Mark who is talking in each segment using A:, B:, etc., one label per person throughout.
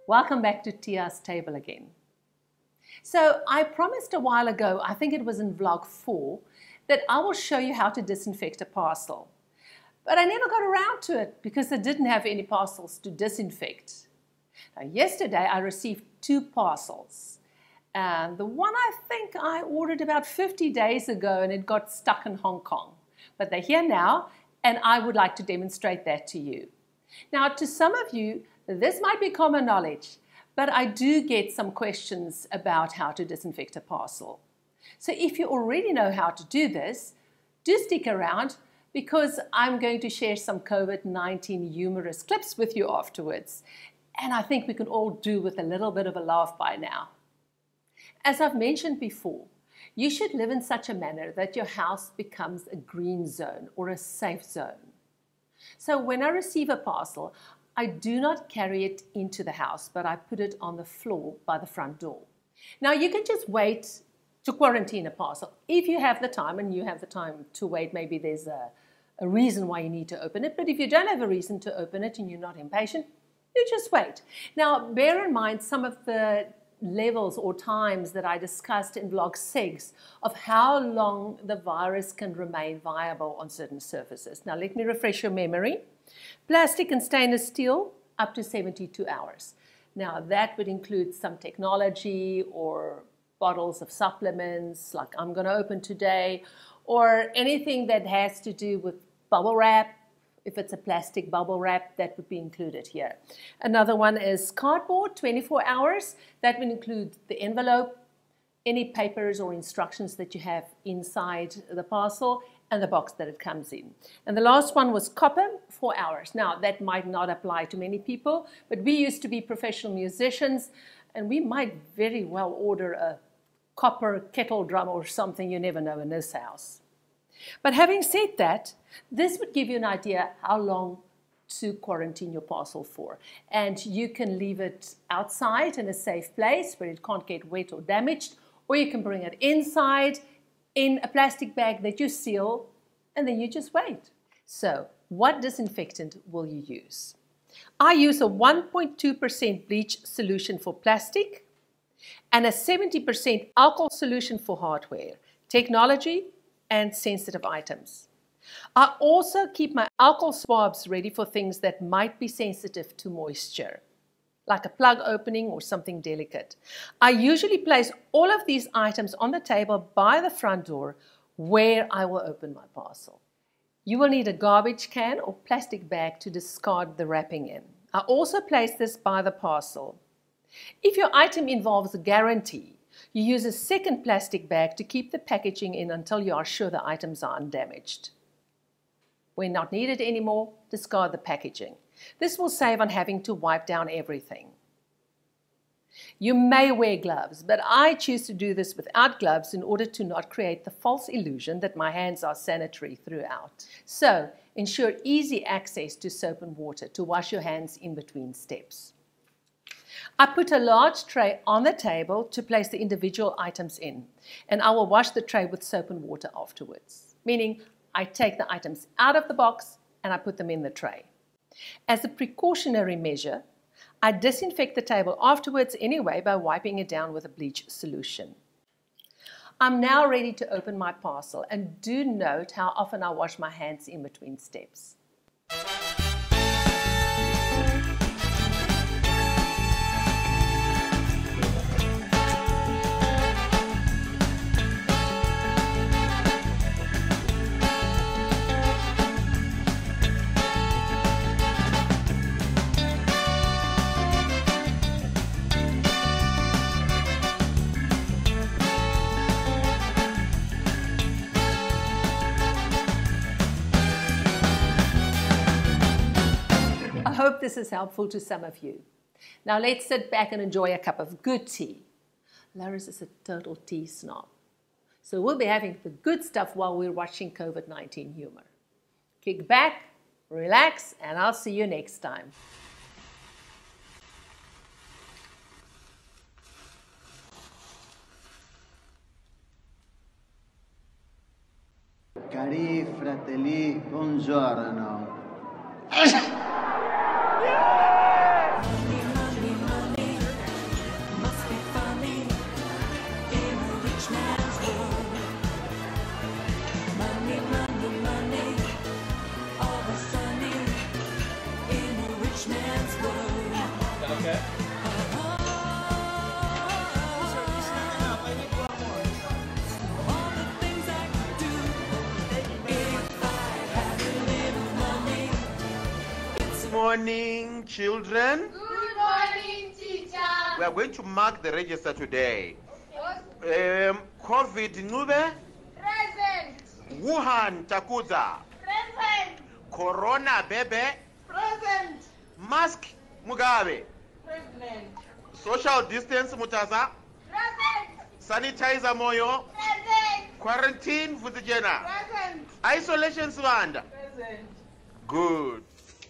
A: Welcome back to Thea's table again. So I promised a while ago, I think it was in vlog 4, that I will show you how to disinfect a parcel. But I never got around to it because I didn't have any parcels to disinfect. Now, yesterday I received 2 parcels. And the one I think I ordered about 50 days ago and it got stuck in Hong Kong. But they're here now and I would like to demonstrate that to you. Now, to some of you, this might be common knowledge, but I do get some questions about how to disinfect a parcel. So if you already know how to do this, do stick around because I'm going to share some COVID-19 humorous clips with you afterwards. And I think we can all do with a little bit of a laugh by now. As I've mentioned before, you should live in such a manner that your house becomes a green zone or a safe zone. So when I receive a parcel, I do not carry it into the house, but I put it on the floor by the front door. Now, you can just wait to quarantine a parcel. If you have the time, and you have the time to wait, maybe there's a reason why you need to open it. But if you don't have a reason to open it and you're not impatient, you just wait. Now, bear in mind some of the levels or times that I discussed in vlog 6 of how long the virus can remain viable on certain surfaces. Now, let me refresh your memory. Plastic and stainless steel, up to 72 hours. Now, that would include some technology or bottles of supplements like I'm going to open today, or anything that has to do with bubble wrap. If it's a plastic bubble wrap, that would be included here. Another one is cardboard, 24 hours. That would include the envelope, any papers or instructions that you have inside the parcel, and the box that it comes in. And the last one was copper, 4 hours. Now, that might not apply to many people, but we used to be professional musicians, and we might very well order a copper kettle drum or something. You never know in this house. But having said that, this would give you an idea how long to quarantine your parcel for. And you can leave it outside in a safe place where it can't get wet or damaged, or you can bring it inside in a plastic bag that you seal, and then you just wait. So, what disinfectant will you use? I use a 1.2% bleach solution for plastic and a 70% alcohol solution for hardware, technology, and sensitive items. I also keep my alcohol swabs ready for things that might be sensitive to moisture, like a plug opening or something delicate. I usually place all of these items on the table by the front door where I will open my parcel. You will need a garbage can or plastic bag to discard the wrapping in. I also place this by the parcel. If your item involves a guarantee, you use a second plastic bag to keep the packaging in until you are sure the items are undamaged. When not needed anymore, discard the packaging. This will save on having to wipe down everything. You may wear gloves, but I choose to do this without gloves in order to not create the false illusion that my hands are sanitary throughout. So, ensure easy access to soap and water to wash your hands in between steps. I put a large tray on the table to place the individual items in, and I will wash the tray with soap and water afterwards, meaning I take the items out of the box and I put them in the tray. As a precautionary measure, I disinfect the table afterwards anyway by wiping it down with a bleach solution. I'm now ready to open my parcel, and do note how often I wash my hands in between steps. I hope this is helpful to some of you. Now let's sit back and enjoy a cup of good tea. Loris is a total tea snob. So we'll be having the good stuff while we're watching COVID-19 humor. Kick back, relax, and I'll see you next time.
B: Cari fratelli, buongiorno.
C: morning, children.
D: Good morning, teacher.
C: We are going to mark the register today. COVID Ncube,
D: Present.
C: Wuhan Takuza,
D: Present.
C: Corona Bebe,
D: Present.
C: Mask Mugabe,
D: Present.
C: Social Distance Mutaza,
D: Present.
C: Sanitizer Moyo,
D: Present.
C: Quarantine Vutijena,
D: Present.
C: Isolation Swanda.
D: Present.
C: Good.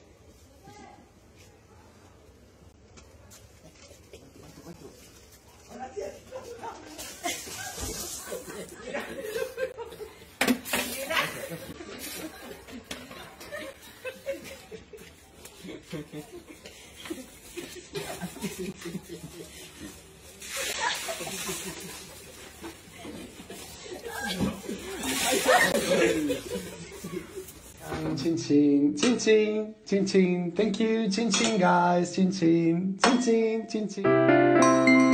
B: Chin chin, chin chin, chin chin. Thank you, chin chin guys, chin chin, chin chin, chin chin.